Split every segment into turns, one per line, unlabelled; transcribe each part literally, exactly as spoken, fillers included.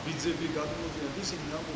ბიძები გადმოდიან ისინი ნამდვილად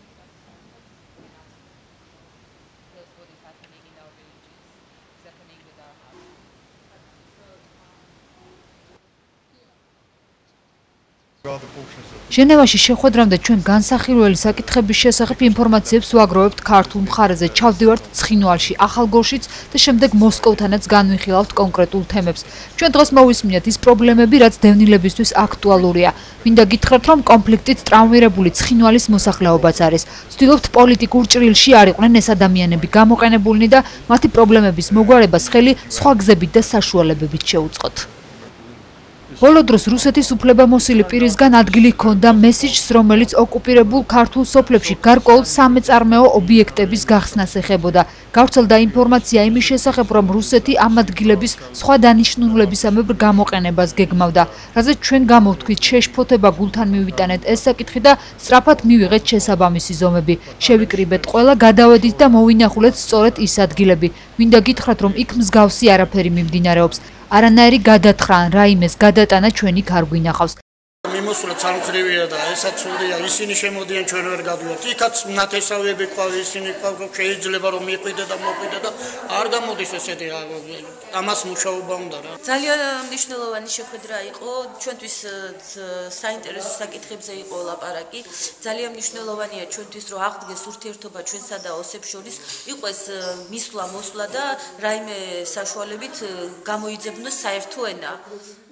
ჟენევაში შეხვედრამდე ჩვენ განსახილველი საკითხების შესახებ ინფორმაციებს ვაგროვებთ ქართულ მხარეზე, ჩავდივართ ცხინვალში, ახალგორშიც და შემდეგ მოსკოვთანაც განვიხილავთ კონკრეტულ თემებს. ჩვენ დღეს მოვისმინეთ ის პრობლემები, რაც დევნილებისთვის აქტუალურია. მინდა გითხრათ, რომ კონფლიქტით ტრავმირებული ცხინვალის მოსახლეობაც არის. ვცდილობთ პოლიტიკურ ჭრილში არ იყვნენ ეს ადამიანები გამოყენებულნი და მათი პრობლემების მოგვარებას ხელი სხვა გზებით და საშუალებებით შეუწყოთ. ბოლო დროს რუსეთის უფლებამოსილი პირისგან ადგილი ჰქონდა მესიჯს, რომელიც ოკუპირებულ ქართულ სოფლებში გარკვეულ სამეწარმეო ობიექტების გახსნას ეხებოდა. გავრცელდა ინფორმაცია იმის შესახებ, რომ რუსეთი ამ ადგილების სხვა დანიშნულებისამებრ გამოყენებას გეგმავდა, რაზეც ჩვენ გამოვთქვით შეშფოთება გულთან მივიტანეთ ეს საკითხი და სწრაფად მივიღეთ შესაბამისი ზომები. შევიკრიბეთ ყველა, გადავედით და მოვინახულეთ სწორედ ის ადგილები. მინდა გითხრათ, რომ იქ მსგავსი არაფერი მიმდინარეობს. არანაირი გადათხრა ან რაიმეს გადატანა ჩვენ იქ არ გვინახავს.
მიმოსვლა ცალმხრივია და ესაც სულია, ისინი შემოდიან ჩვენ ვერ გადავიდეთ. იქაც ნათესავები ყავ, ისინი ყავ, შეიძლება რომ მიყვიდე და მოყვიდე და არ გამოდის ესეთი ამას მუშაობა უნდა რა.
ძალიან მნიშვნელოვანი შეხვედრა იყო, ჩვენთვის საინტერესო საკითხებზე იყო ლაპარაკი. ძალიან მნიშვნელოვანია ჩვენთვის, რომ აღდგეს ურთიერთობა ჩვენსა და ოსებს შორის, იყოს მისვლა, მოსვლა და რაიმე საშუალებით გამოიძებნოს საერთო ენა.